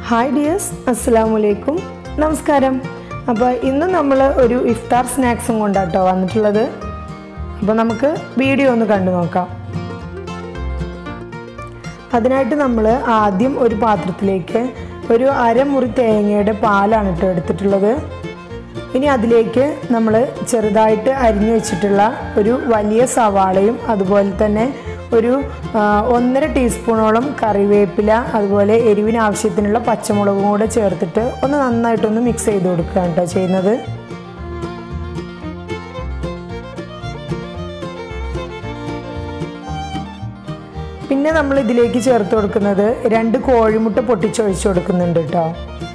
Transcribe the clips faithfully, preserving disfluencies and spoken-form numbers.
Hi dears, Assalamu alaikum. Namaskaram. അപ്പോൾ ഇന്ന് നമ്മൾ ഒരു ഇഫ്താർ സ്നാക്സും കൊണ്ടാട്ടോ വന്നിട്ടുള്ളത്. അപ്പോൾ നമുക്ക് വീഡിയോ ഒന്ന് കണ്ടു നോക്കാം. അതിനായിട്ട് നമ്മൾ ആദ്യം ഒരു പാത്രത്തിലേക്ക് ഒരു അരമുറി തേങ്ങയുടെ പാലാണ് ട്ടോ എടുത്തിട്ടുള്ളത്. ഇനി അതിലേക്ക് നമ്മൾ ചെറുതായിട്ട് അരിഞ്ഞു വെച്ചിട്ടുള്ള ഒരു വലിയ സവാളയും അതുപോലെ തന്നെ ഒരു ഒന്നര ടീസ്പൂണോളം കറിവേപ്പില അതുപോലെ എരിവിന് ആവശ്യത്തിനുള്ള പച്ചമുളകും കൂടെ ചേർത്തിട്ട് ഒന്ന് നന്നായിട്ടൊന്ന് മിക്സ് ചെയ്ത് കൊടുക്കുകയാണ് കേട്ടോ ചെയ്യുന്നത്. പിന്നെ നമ്മൾ ഇതിലേക്ക് ചേർത്ത് കൊടുക്കുന്നത് രണ്ട് കോഴിമുട്ട പൊട്ടിച്ചൊഴിച്ച് കൊടുക്കുന്നുണ്ട് കേട്ടോ.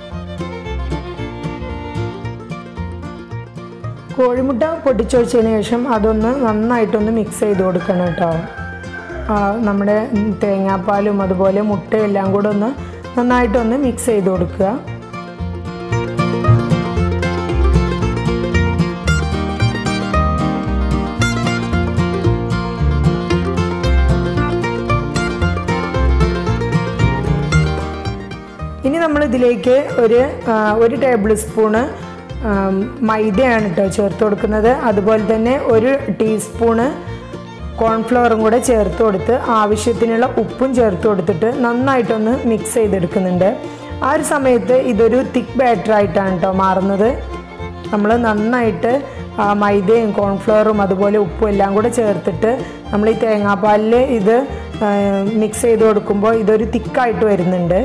കോഴിമുട്ട പൊട്ടിച്ചൊഴിച്ചതിന് ശേഷം അതൊന്ന് നന്നായിട്ടൊന്ന് മിക്സ് ചെയ്ത് കൊടുക്കണം കേട്ടോ. നമ്മുടെ തേങ്ങാപ്പാലും അതുപോലെ മുട്ടയും എല്ലാം കൂടെ ഒന്ന് നന്നായിട്ടൊന്ന് മിക്സ് ചെയ്ത് കൊടുക്കുക. ഇനി നമ്മൾ ഇതിലേക്ക് ഒരു ഒരു ടേബിൾ സ്പൂണ് മൈദയാണ് കേട്ടോ ചേർത്ത് കൊടുക്കുന്നത്. അതുപോലെ തന്നെ ഒരു ടീസ്പൂണ് കോൺഫ്ലവറും കൂടെ ചേർത്ത് കൊടുത്ത് ആവശ്യത്തിനുള്ള ഉപ്പും ചേർത്ത് കൊടുത്തിട്ട് നന്നായിട്ടൊന്ന് മിക്സ് ചെയ്തെടുക്കുന്നുണ്ട്. ആ ഒരു സമയത്ത് ഇതൊരു തിക്ക് ബാറ്റർ ആയിട്ടാണ് കേട്ടോ മാറുന്നത്. നമ്മൾ നന്നായിട്ട് മൈദയും കോൺഫ്ലവറും അതുപോലെ ഉപ്പും എല്ലാം കൂടെ ചേർത്തിട്ട് നമ്മൾ ഈ തേങ്ങാപ്പാലിൽ ഇത് മിക്സ് ചെയ്ത് കൊടുക്കുമ്പോൾ ഇതൊരു തിക്കായിട്ട് വരുന്നുണ്ട്.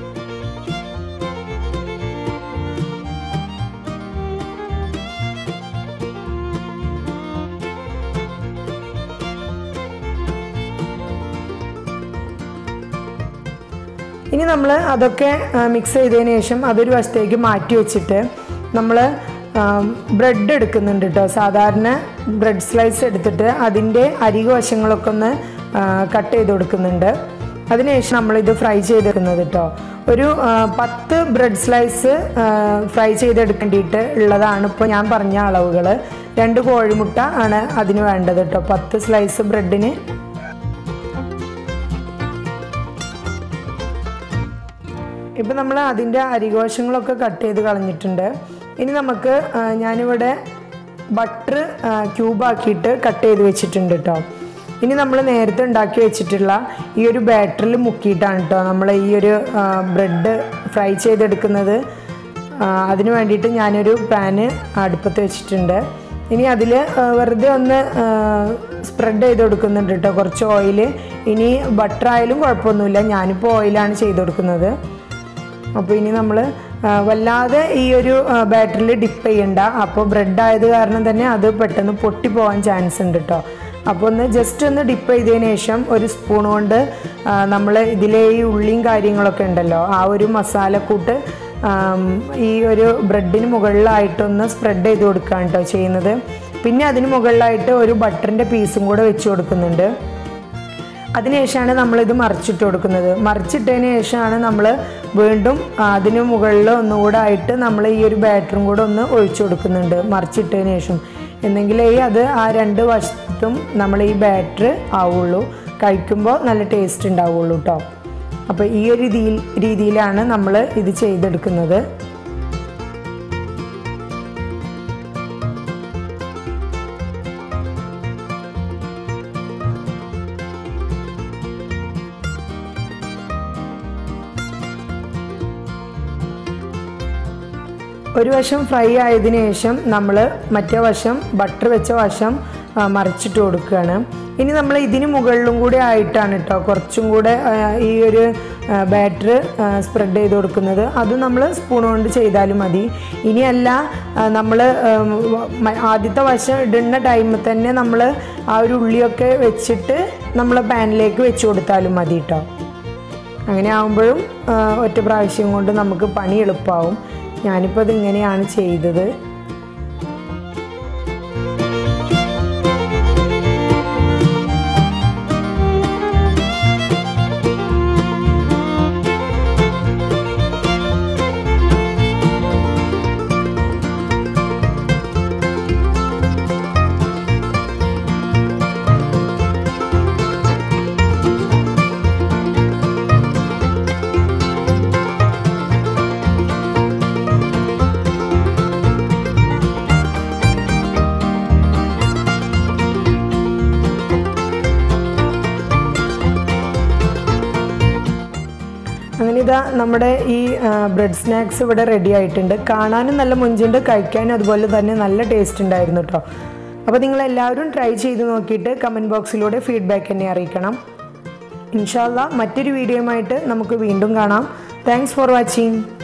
ഇനി നമ്മൾ അതൊക്കെ മിക്സ് ചെയ്തതിന് ശേഷം അതൊരു വശത്തേക്ക് മാറ്റി വെച്ചിട്ട് നമ്മൾ ബ്രെഡ് എടുക്കുന്നുണ്ട് കേട്ടോ. സാധാരണ ബ്രെഡ് സ്ലൈസ് എടുത്തിട്ട് അതിൻ്റെ അരികു വശങ്ങളൊക്കെ ഒന്ന് കട്ട് ചെയ്ത് കൊടുക്കുന്നുണ്ട്. അതിനുശേഷം നമ്മളിത് ഫ്രൈ ചെയ്തെടുക്കുന്നത് കേട്ടോ. ഒരു പത്ത് ബ്രെഡ് സ്ലൈസ് ഫ്രൈ ചെയ്തെടുക്കേണ്ടിയിട്ട് ഉള്ളതാണ് ഇപ്പോൾ ഞാൻ പറഞ്ഞ അളവുകൾ. രണ്ട് കോഴിമുട്ട ആണ് അതിന് വേണ്ടത് കേട്ടോ, പത്ത് സ്ലൈസ് ബ്രെഡിന്. ഇപ്പം നമ്മൾ അതിൻ്റെ അരികോശങ്ങളൊക്കെ കട്ട് ചെയ്ത് കളഞ്ഞിട്ടുണ്ട്. ഇനി നമുക്ക് ഞാനിവിടെ ബട്ടർ ക്യൂബാക്കിയിട്ട് കട്ട് ചെയ്ത് വെച്ചിട്ടുണ്ട് കേട്ടോ. ഇനി നമ്മൾ നേരത്തെ ഉണ്ടാക്കി വെച്ചിട്ടുള്ള ഈ ഒരു ബാറ്ററിൽ മുക്കിയിട്ടാണ് കേട്ടോ നമ്മൾ ഈ ഒരു ബ്രെഡ് ഫ്രൈ ചെയ്തെടുക്കുന്നത്. അതിന് വേണ്ടിയിട്ട് ഞാനൊരു പാന് അടുപ്പത്ത് വെച്ചിട്ടുണ്ട്. ഇനി അതിൽ വെറുതെ ഒന്ന് സ്പ്രെഡ് ചെയ്ത് കൊടുക്കുന്നുണ്ട് കേട്ടോ കുറച്ച് ഓയിൽ. ഇനി ബട്ടർ ആയാലും കുഴപ്പമൊന്നുമില്ല, ഞാനിപ്പോൾ ഓയിലാണ് ചെയ്ത് കൊടുക്കുന്നത്. അപ്പോൾ ഇനി നമ്മൾ വല്ലാതെ ഈ ഒരു ബാറ്ററിൽ ഡിപ്പ് ചെയ്യണ്ട. അപ്പോൾ ബ്രെഡ് ആയത് കാരണം തന്നെ അത് പെട്ടെന്ന് പൊട്ടിപ്പോകാൻ ചാൻസ് ഉണ്ട് കേട്ടോ. അപ്പോൾ ഒന്ന് ജസ്റ്റ് ഒന്ന് ഡിപ്പ് ചെയ്തതിന് ശേഷം ഒരു സ്പൂൺ കൊണ്ട് നമ്മൾ ഇതിലെ ഈ ഉള്ളിയും കാര്യങ്ങളൊക്കെ ഉണ്ടല്ലോ ആ ഒരു മസാലക്കൂട്ട് ഈ ഒരു ബ്രെഡിന് മുകളിലായിട്ടൊന്ന് സ്പ്രെഡ് ചെയ്ത് കൊടുക്കുകയാണ് കേട്ടോ ചെയ്യുന്നത്. പിന്നെ അതിന് മുകളിലായിട്ട് ഒരു ബട്ടറിൻ്റെ പീസും കൂടെ വെച്ച് കൊടുക്കുന്നുണ്ട്. അതിനുശേഷമാണ് നമ്മളിത് മറിച്ചിട്ട് കൊടുക്കുന്നത്. മറിച്ചിട്ടതിന് ശേഷമാണ് നമ്മൾ വീണ്ടും അതിന് മുകളിൽ ഒന്നുകൂടെ ആയിട്ട് നമ്മൾ ഈ ഒരു ബാറ്ററും കൂടെ ഒന്ന് ഒഴിച്ചു കൊടുക്കുന്നുണ്ട് മറിച്ചിട്ടതിന് ശേഷം. എന്നെങ്കിലേ അത് ആ രണ്ട് വശത്തും നമ്മൾ ഈ ബാറ്റർ ആവുള്ളൂ, കഴിക്കുമ്പോൾ നല്ല ടേസ്റ്റ് ഉണ്ടാവുള്ളൂ കേട്ടോ. അപ്പോൾ ഈ ഒരു രീതിയിൽ രീതിയിലാണ് നമ്മൾ ഇത് ചെയ്തെടുക്കുന്നത്. ഒരു വശം ഫ്രൈ ആയതിനു ശേഷം നമ്മൾ മറ്റേ വശം ബട്ടർ വെച്ച വശം മറിച്ചിട്ട് കൊടുക്കുകയാണ്. ഇനി നമ്മൾ ഇതിന് മുകളിലും കൂടെ ആയിട്ടാണ് കേട്ടോ കുറച്ചും കൂടെ ഈ ഒരു ബാറ്റർ സ്പ്രെഡ് ചെയ്ത് കൊടുക്കുന്നത്. അത് നമ്മൾ സ്പൂൺ കൊണ്ട് ചെയ്താലും മതി. ഇനിയല്ല നമ്മൾ ആദ്യത്തെ വശം ഇടുന്ന ടൈമിൽ തന്നെ നമ്മൾ ആ ഒരു ഉള്ളിയൊക്കെ വെച്ചിട്ട് നമ്മൾ പാനിലേക്ക് വെച്ച് കൊടുത്താലും മതി കേട്ടോ. അങ്ങനെ ആകുമ്പോഴും ഒറ്റ പ്രാവശ്യം കൊണ്ട് നമുക്ക് പണി എളുപ്പമാവും. ഞാനിപ്പോൾ ഇതിങ്ങനെയാണ് ചെയ്തത്. അങ്ങനെ ഇതാ നമ്മുടെ ഈ ബ്രെഡ് സ്നാക്സ് ഇവിടെ റെഡി ആയിട്ടുണ്ട്. കാണാനും നല്ല മൊഞ്ചുണ്ട്, കഴിക്കാനും അതുപോലെ തന്നെ നല്ല ടേസ്റ്റ് ഉണ്ടായിരുന്നു കേട്ടോ. അപ്പോൾ നിങ്ങളെല്ലാവരും ട്രൈ ചെയ്ത് നോക്കിയിട്ട് കമൻറ്റ് ബോക്സിലൂടെ ഫീഡ്ബാക്ക് എന്നെ അറിയിക്കണം. ഇൻഷാ അല്ലാഹ് മറ്റൊരു വീഡിയോയുമായിട്ട് നമുക്ക് വീണ്ടും കാണാം. Thanks for watching.